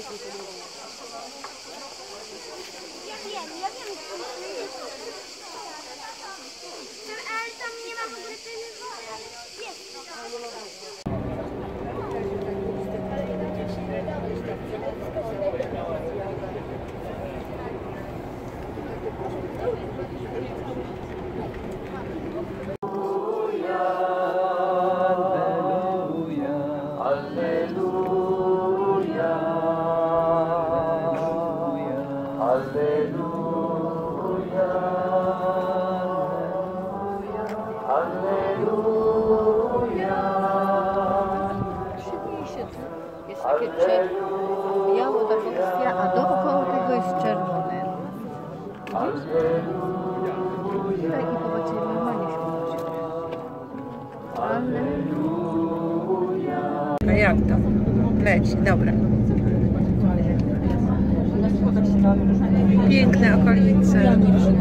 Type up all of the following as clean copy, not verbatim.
Ale tam nie ma w ogóle Jest takie biało ta kwestia, a dookoła tego jest czerwone. Widzisz? Tak i popatrzcie, normalnie się A jak to? Leci, dobra. Piękne okolice.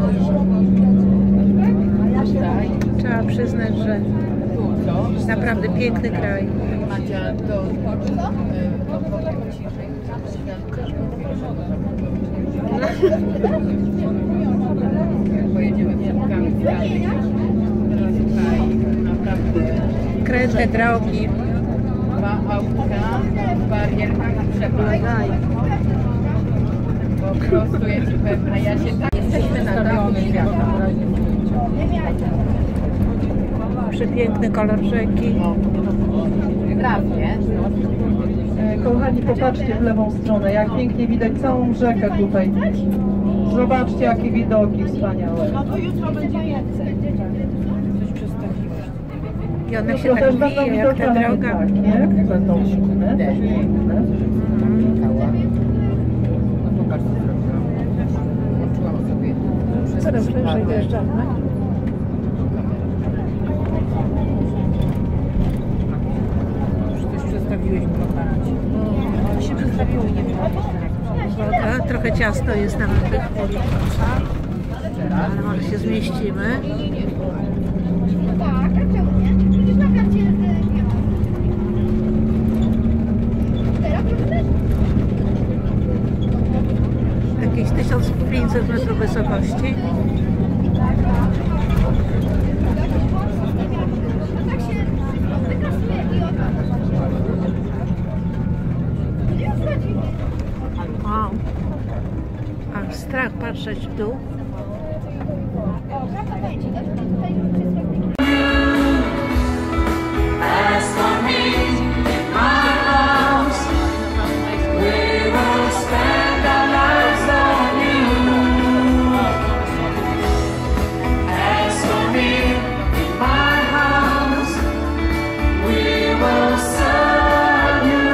Trzeba przyznać, że naprawdę piękny kraj. Kręte drogi. Dwa autka w barierkach przepadaj. Po prostu jest pewna. Ja się tak jesteśmy na dachu świata. Przepiękny kolor rzeki. Grafnie. Kochani, popatrzcie w lewą stronę, jak pięknie widać całą rzekę tutaj. Zobaczcie, jakie widoki wspaniałe. No to jutro będzie więcej. I one się To tak też będą bije, jak ta widoczne, droga. tak, nie? Będą inne, też piękne. No popatrz, co zrobiłam. Włączyłam sobie. Coraz wyżej dojeżdżamy. Przestawiłeś mi aparacie. To się przestawiło i nie było. Woda, trochę ciasno jest na tych ulicach, ale może się zmieścimy. Tak, a czemu nie? Przecież na karcie nie ma. Teraz też? Jakieś 1500 metrów wysokości. No tak się wykasuje i Wow. Aż strach patrzeć w dół. o, prawda będzie, tutaj wszystko. As for me, in my house, we will spend our lives on you. As for me, in my house, we will serve you.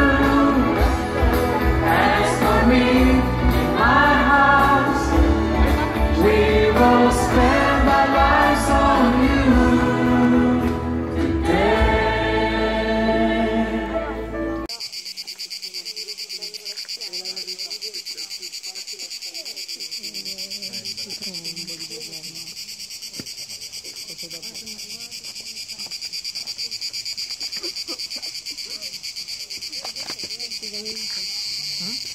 As for me, in my house, we will spend our lives on you. Hmm?